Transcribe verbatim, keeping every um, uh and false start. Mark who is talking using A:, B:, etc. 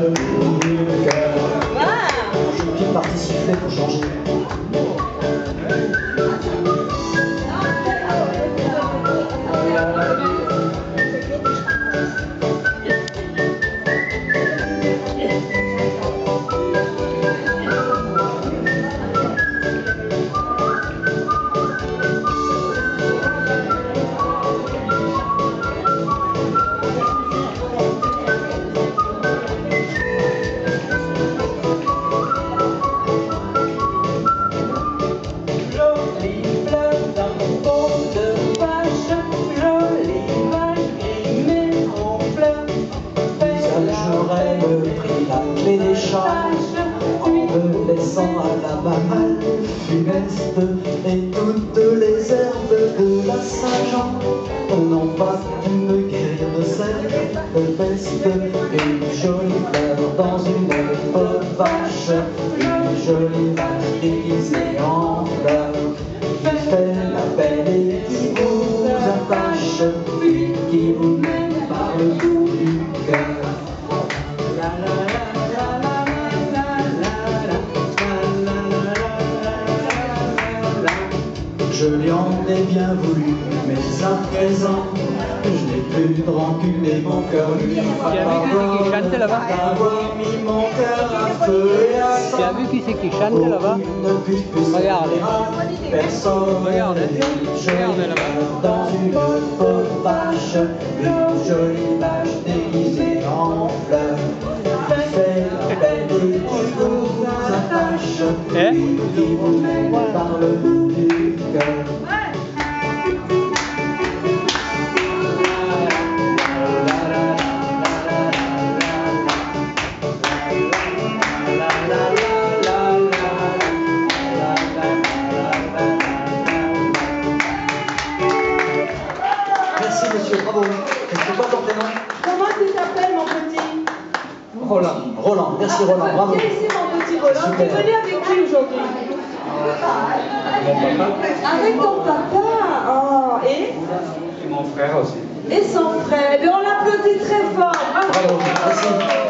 A: Qui partie siffler pour changer. En me laissant à la malle funeste et toutes les herbes de la Saint-Jean n'ont pas pu me guérir de cette peste. Une jolie fleur dans une peau vache, une jolie vache déguisée en fleur qui fait la belle et qui vous attache, puis qui vous mène par le bout du cœur. Je lui en ai bien voulu, mais à présent, je n'ai plus de rancune et mon cœur lui va pardonner d'avoir mis mon cœur à feu et à sang.
B: Tu as vu qui c'est qui chante là-bas? Regarde.
A: Personne.
B: Regarde. Regarde là-bas.
A: Dans une peau vache, une jolie vache déguisée en fleur. Qui fait la belle et qui vous attache, puis qui vous mène par le bout du cœur. Merci monsieur, bravo. C'est quoi ton prénom?
C: Comment tu t'appelles mon petit?
A: Roland. Roland, merci Roland, bravo.
C: Viens ici mon petit Roland. Tu es venu avec qui aujourd'hui?
D: Mon papa.
C: Avec ton papa. Oh, et?
D: Et mon frère aussi.
C: Et son frère. Et on l'applaudit très fort. Bravo.
A: Bravo, merci.